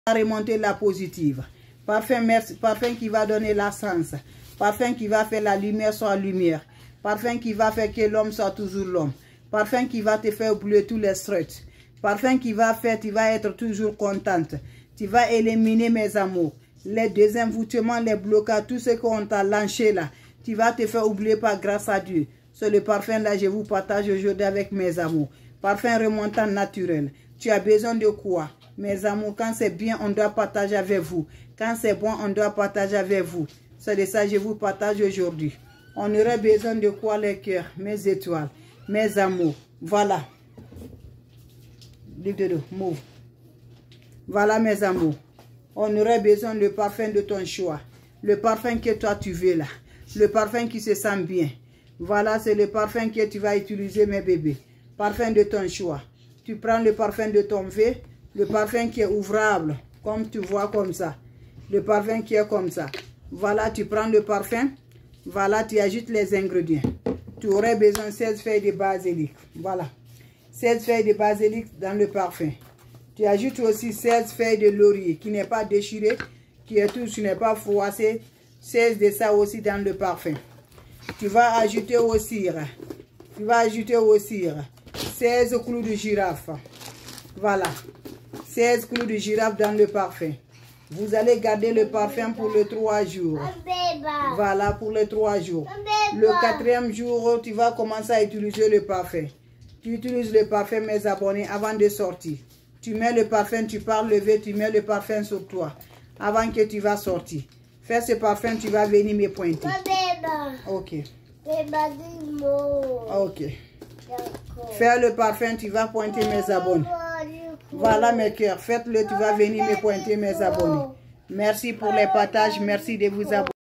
remonter la positive. Parfum, merci, parfum qui va donner la sens. Parfum qui va faire la lumière soit lumière. Parfum qui va faire que l'homme soit toujours l'homme. Parfum qui va te faire oublier tous les stress. Parfum qui va faire, tu vas être toujours contente. Tu vas éliminer mes amours. Les désenvoûtements, les blocages, tout ce qu'on t'a lâché là. Tu vas te faire oublier par grâce à Dieu. C'est le parfum là, je vous partage aujourd'hui avec mes amours. Parfum remontant naturel. Tu as besoin de quoi? Mes amours, quand c'est bien, on doit partager avec vous. Quand c'est bon, on doit partager avec vous. C'est de ça que je vous partage aujourd'hui. On aurait besoin de quoi les cœurs, mes étoiles, mes amours. Voilà. Livre de dos, move. Voilà mes amours. On aurait besoin du parfum de ton choix. Le parfum que toi tu veux là. Le parfum qui se sent bien. Voilà, c'est le parfum que tu vas utiliser mes bébés. Parfum de ton choix. Tu prends le parfum de ton vœu. Le parfum qui est ouvrable. Comme tu vois comme ça. Le parfum qui est comme ça. Voilà, tu prends le parfum. Voilà, tu ajoutes les ingrédients. Tu aurais besoin de 16 feuilles de basilic. Voilà. 16 feuilles de basilic dans le parfum. Tu ajoutes aussi 16 feuilles de laurier qui n'est pas déchiré, qui est tout, qui n'est pas froissé. 16 de ça aussi dans le parfum. Tu vas ajouter aussi 16 clous de girafe. Voilà. 16 clous de girafe dans le parfum. Vous allez garder le parfum pour les 3 jours. Voilà, pour les 3 jours. Le 4e jour, tu vas commencer à utiliser le parfum. Tu utilises le parfum, mes abonnés, avant de sortir. Tu mets le parfum, tu pars lever, tu mets le parfum sur toi. Avant que tu vas sortir. Fais ce parfum, tu vas venir me pointer. Ok. Ok. Fais le parfum, tu vas pointer mes abonnés. Voilà mes cœurs, faites-le, tu vas venir me pointer mes abonnés. Merci pour les partages, merci de vous abonner.